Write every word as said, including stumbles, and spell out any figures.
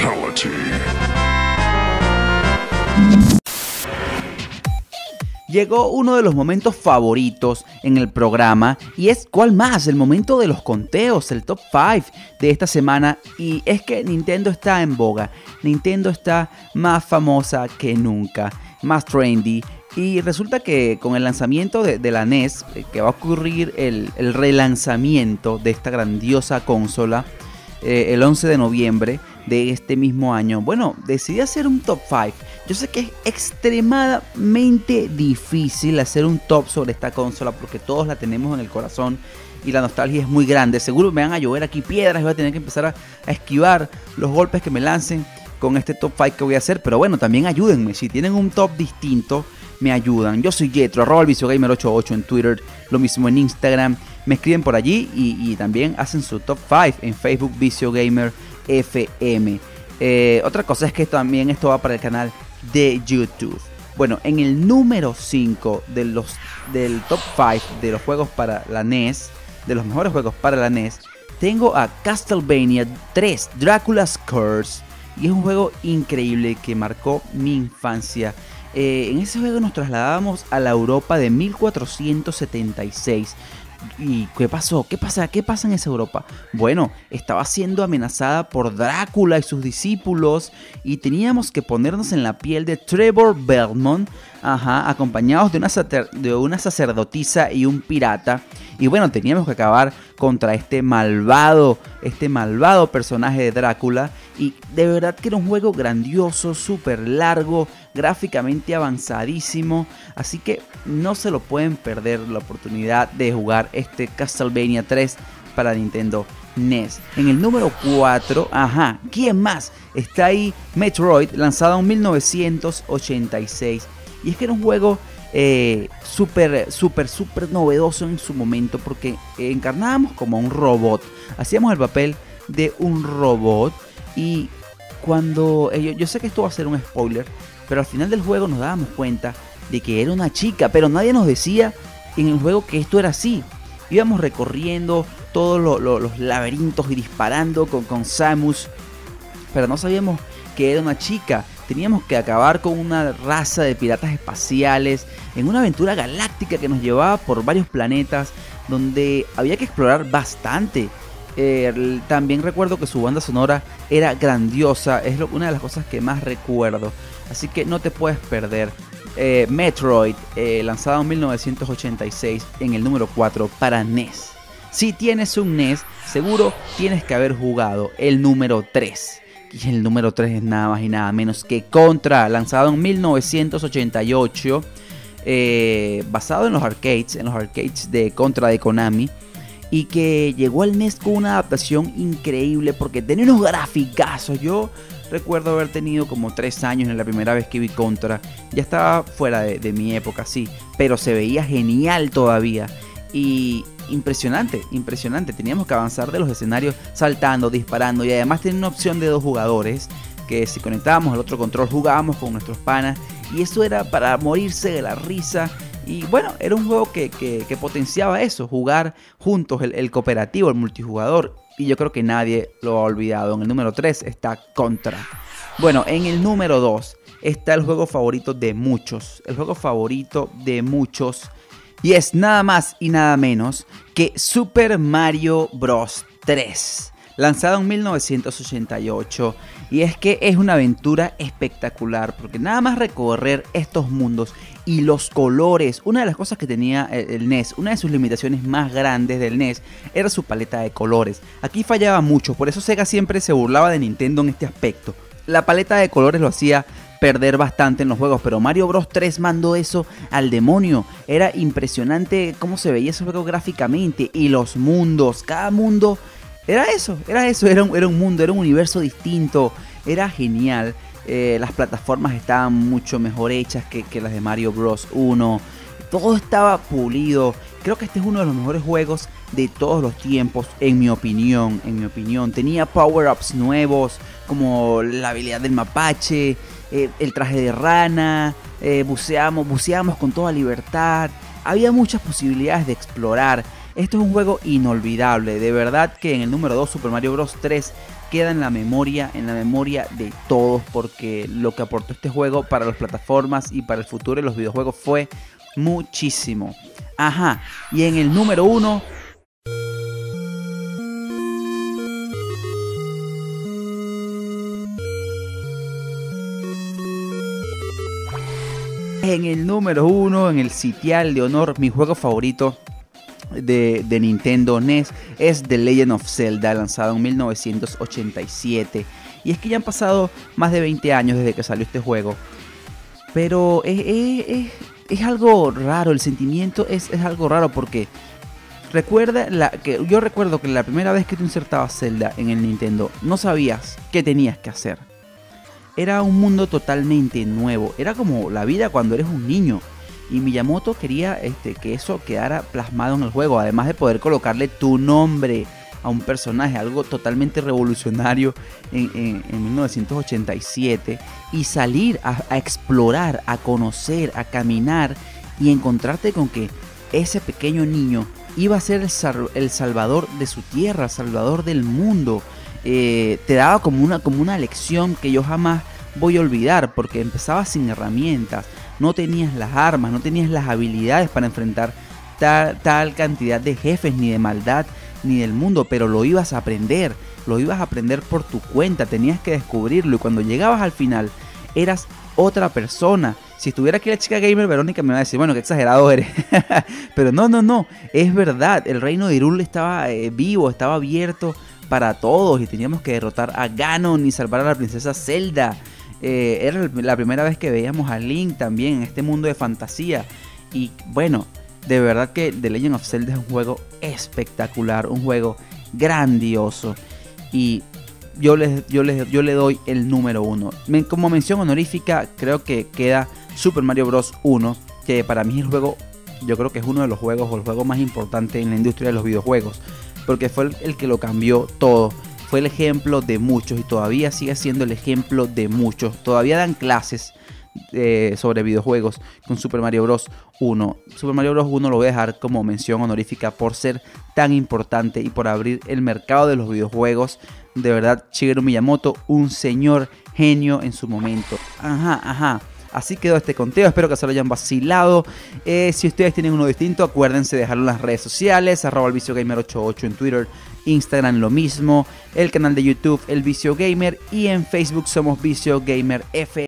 Fatality. Llegó uno de los momentos favoritos en el programa y es ¿cuál más? El momento de los conteos, el top cinco de esta semana, y es que Nintendo está en boga, Nintendo está más famosa que nunca, más trendy, y resulta que con el lanzamiento de, de la N E S, que va a ocurrir el, el relanzamiento de esta grandiosa consola eh, el once de noviembre de este mismo año, bueno, decidí hacer un top cinco. Yo sé que es extremadamente difícil hacer un top sobre esta consola porque todos la tenemos en el corazón y la nostalgia es muy grande. Seguro me van a llover aquí piedras y voy a tener que empezar a, a esquivar los golpes que me lancen con este top cinco que voy a hacer. Pero bueno, también ayúdenme. Si tienen un top distinto, me ayudan. Yo soy Jetro, arroba el viciogamer ochenta y ocho en Twitter, lo mismo en Instagram. Me escriben por allí y, y también hacen su top cinco en Facebook, Viciogamer F M. Eh, otra cosa es que también esto va para el canal de YouTube. Bueno, en el número cinco de los, del top cinco de los juegos para la N E S, de los mejores juegos para la N E S, tengo a Castlevania tres Dracula's Curse. Y es un juego increíble que marcó mi infancia. Eh, en ese juego nos trasladábamos a la Europa de mil cuatrocientos setenta y seis. ¿Y qué pasó? ¿Qué pasa? ¿Qué pasa en esa Europa? Bueno, estaba siendo amenazada por Drácula y sus discípulos y teníamos que ponernos en la piel de Trevor Belmont, ajá, acompañados de una, de una sacerdotisa y un pirata. Y bueno, teníamos que acabar contra este malvado, este malvado personaje de Drácula. Y de verdad que era un juego grandioso, súper largo, gráficamente avanzadísimo. Así que no se lo pueden perder la oportunidad de jugar este Castlevania tres para Nintendo N E S. En el número cuatro, ajá, ¿quién más? Está ahí Metroid, lanzado en mil novecientos ochenta y seis. Y es que era un juego eh, súper, súper, súper novedoso en su momento porque encarnábamos como un robot. Hacíamos el papel de un robot y cuando... Eh, yo, yo sé que esto va a ser un spoiler, pero al final del juego nos dábamos cuenta de que era una chica, pero nadie nos decía en el juego que esto era así. Íbamos recorriendo todos lo, lo, los laberintos y disparando con, con Samus, pero no sabíamos que era una chica. Teníamos que acabar con una raza de piratas espaciales en una aventura galáctica que nos llevaba por varios planetas donde había que explorar bastante. Eh, también recuerdo que su banda sonora era grandiosa, es lo, una de las cosas que más recuerdo, así que no te puedes perder. eh, Metroid, eh, lanzado en mil novecientos ochenta y seis en el número cuatro para N E S. Si tienes un N E S, seguro tienes que haber jugado el número tres. Y el número tres es nada más y nada menos que Contra, lanzado en mil novecientos ochenta y ocho, eh, basado en los arcades, en los arcades de Contra de Konami, y que llegó al N E S con una adaptación increíble porque tenía unos graficazos. Yo recuerdo haber tenido como tres años en la primera vez que vi Contra. Ya estaba fuera de, de mi época, sí, pero se veía genial todavía. Y impresionante, impresionante. Teníamos que avanzar de los escenarios saltando, disparando y además tenía una opción de dos jugadores que si conectábamos al otro control jugábamos con nuestros panas y eso era para morirse de la risa. Y bueno, era un juego que, que, que potenciaba eso, jugar juntos, el, el cooperativo, el multijugador. Y yo creo que nadie lo ha olvidado. En el número tres está Contra. Bueno, en el número dos está el juego favorito de muchos. El juego favorito de muchos. Y es nada más y nada menos que Super Mario Bros. tres. Lanzado en mil novecientos ochenta y ocho. Y es que es una aventura espectacular. Porque nada más recorrer estos mundos y los colores. Una de las cosas que tenía el N E S, una de sus limitaciones más grandes del N E S, era su paleta de colores. Aquí fallaba mucho, por eso Sega siempre se burlaba de Nintendo en este aspecto. La paleta de colores lo hacía perder bastante en los juegos, pero Mario Bros. tres mandó eso al demonio. Era impresionante cómo se veía ese juego gráficamente y los mundos, cada mundo era eso, era eso, era un, era un mundo, era un universo distinto, era genial. Eh, las plataformas estaban mucho mejor hechas que, que las de Mario Bros. uno. Todo estaba pulido. Creo que este es uno de los mejores juegos de todos los tiempos, en mi opinión. En mi opinión, tenía power-ups nuevos, como la habilidad del mapache, eh, el traje de rana, eh, buceamos, buceamos con toda libertad. Había muchas posibilidades de explorar. Esto es un juego inolvidable, de verdad que en el número dos Super Mario Bros. tres queda en la memoria, en la memoria de todos, porque lo que aportó este juego para las plataformas y para el futuro de los videojuegos fue muchísimo. Ajá, y en el número uno... En el número uno, en el sitial de honor, mi juego favorito de, de Nintendo N E S es The Legend of Zelda, lanzado en mil novecientos ochenta y siete. Y es que ya han pasado más de veinte años desde que salió este juego. Pero es, es, es, es algo raro, el sentimiento es, es algo raro porque recuerda la, que yo recuerdo que la primera vez que tú insertabas Zelda en el Nintendo no sabías qué tenías que hacer. Era un mundo totalmente nuevo, era como la vida cuando eres un niño. Y Miyamoto quería este, que eso quedara plasmado en el juego, además de poder colocarle tu nombre a un personaje, algo totalmente revolucionario en, en, en mil novecientos ochenta y siete. Y salir a, a explorar, a conocer, a caminar y encontrarte con que ese pequeño niño iba a ser el, sal, el salvador de su tierra, el salvador del mundo. Eh, te daba como una, como una lección que yo jamás voy a olvidar, porque empezabas sin herramientas, no tenías las armas, no tenías las habilidades para enfrentar tal, tal cantidad de jefes, ni de maldad, ni del mundo, pero lo ibas a aprender, lo ibas a aprender por tu cuenta, tenías que descubrirlo, y cuando llegabas al final, eras otra persona. Si estuviera aquí la chica gamer, Verónica me va a decir, bueno, qué exagerado eres. Pero no, no, no, es verdad, el reino de Hyrule estaba eh, vivo, estaba abierto para todos y teníamos que derrotar a Ganon y salvar a la princesa Zelda. Eh, era la primera vez que veíamos a Link también en este mundo de fantasía. Y bueno, de verdad que The Legend of Zelda es un juego espectacular, un juego grandioso. Y yo, les, yo, les, yo le doy el número uno. Como mención honorífica, creo que queda Super Mario Bros. uno, que para mí es el juego, yo creo que es uno de los juegos o el juego más importante en la industria de los videojuegos, porque fue el, el que lo cambió todo. Fue el ejemplo de muchos y todavía sigue siendo el ejemplo de muchos. Todavía dan clases eh, sobre videojuegos con Super Mario Bros. uno. Super Mario Bros. uno lo voy a dejar como mención honorífica por ser tan importante y por abrir el mercado de los videojuegos. De verdad, Shigeru Miyamoto, un señor genio en su momento. Ajá, ajá. Así quedó este conteo, espero que se lo hayan vacilado. Eh, si ustedes tienen uno distinto, acuérdense de dejarlo en las redes sociales, arroba el vicio gamer ochenta y ocho en Twitter, Instagram lo mismo, el canal de YouTube El Vicio Gamer y en Facebook somos Vicio Gamer F.